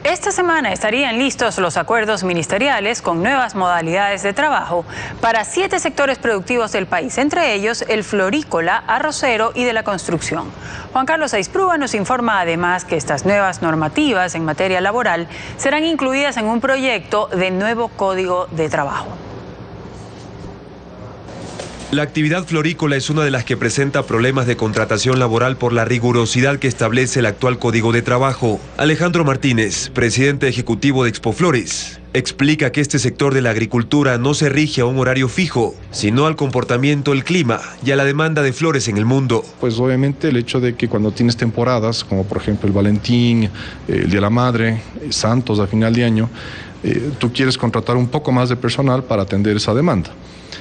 Esta semana estarían listos los acuerdos ministeriales con nuevas modalidades de trabajo para 7 sectores productivos del país, entre ellos el florícola, arrocero y de la construcción. Juan Carlos Aisprúa nos informa además que estas nuevas normativas en materia laboral serán incluidas en un proyecto de nuevo Código de Trabajo. La actividad florícola es una de las que presenta problemas de contratación laboral por la rigurosidad que establece el actual Código de Trabajo. Alejandro Martínez, presidente ejecutivo de Expoflores, explica que este sector de la agricultura no se rige a un horario fijo, sino al comportamiento del clima y a la demanda de flores en el mundo. Pues obviamente el hecho de que cuando tienes temporadas, como por ejemplo el Valentín, el Día de la Madre, Santos a final de año, tú quieres contratar un poco más de personal para atender esa demanda.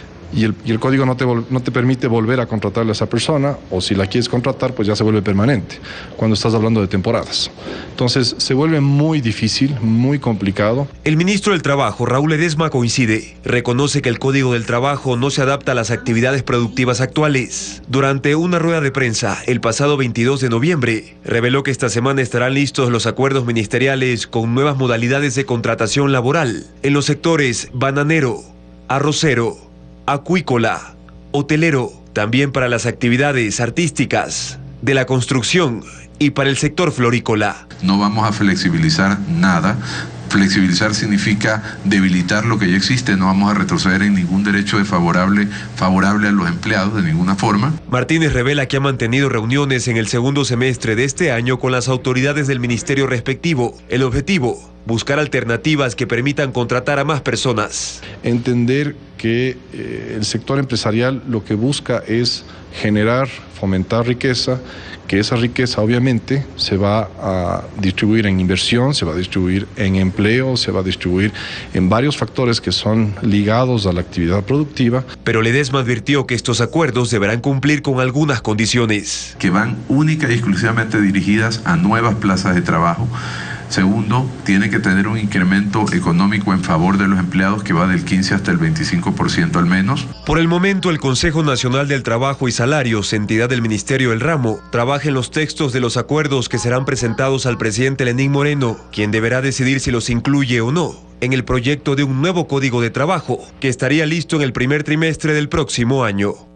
Y el código no te permite volver a contratarle a esa persona, o si la quieres contratar, pues ya se vuelve permanente, cuando estás hablando de temporadas. Entonces, se vuelve muy difícil, muy complicado. El ministro del Trabajo, Raúl Ledesma, coincide. Reconoce que el Código del Trabajo no se adapta a las actividades productivas actuales. Durante una rueda de prensa, el pasado 22 de noviembre, reveló que esta semana estarán listos los acuerdos ministeriales con nuevas modalidades de contratación laboral en los sectores bananero, arrocero, acuícola, hotelero, también para las actividades artísticas, de la construcción y para el sector florícola. No vamos a flexibilizar nada. Flexibilizar significa debilitar lo que ya existe. No vamos a retroceder en ningún derecho favorable a los empleados de ninguna forma. Martínez revela que ha mantenido reuniones en el segundo semestre de este año con las autoridades del ministerio respectivo. El objetivo, buscar alternativas que permitan contratar a más personas. Entender que el sector empresarial lo que busca es generar, fomentar riqueza, que esa riqueza obviamente se va a distribuir en inversión, se va a distribuir en empleo, se va a distribuir en varios factores que son ligados a la actividad productiva. Pero Ledesma advirtió que estos acuerdos deberán cumplir con algunas condiciones. Que van única y exclusivamente dirigidas a nuevas plazas de trabajo. Segundo, tiene que tener un incremento económico en favor de los empleados que va del 15 hasta el 25% al menos. Por el momento, el Consejo Nacional del Trabajo y Salarios, entidad del Ministerio del Ramo, trabaja en los textos de los acuerdos que serán presentados al presidente Lenín Moreno, quien deberá decidir si los incluye o no en el proyecto de un nuevo Código de Trabajo, que estaría listo en el primer trimestre del próximo año.